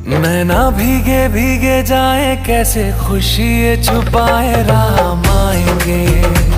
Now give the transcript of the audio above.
नैना भीगे भीगे जाए, कैसे खुशी ये छुपाए, राम आएंगे।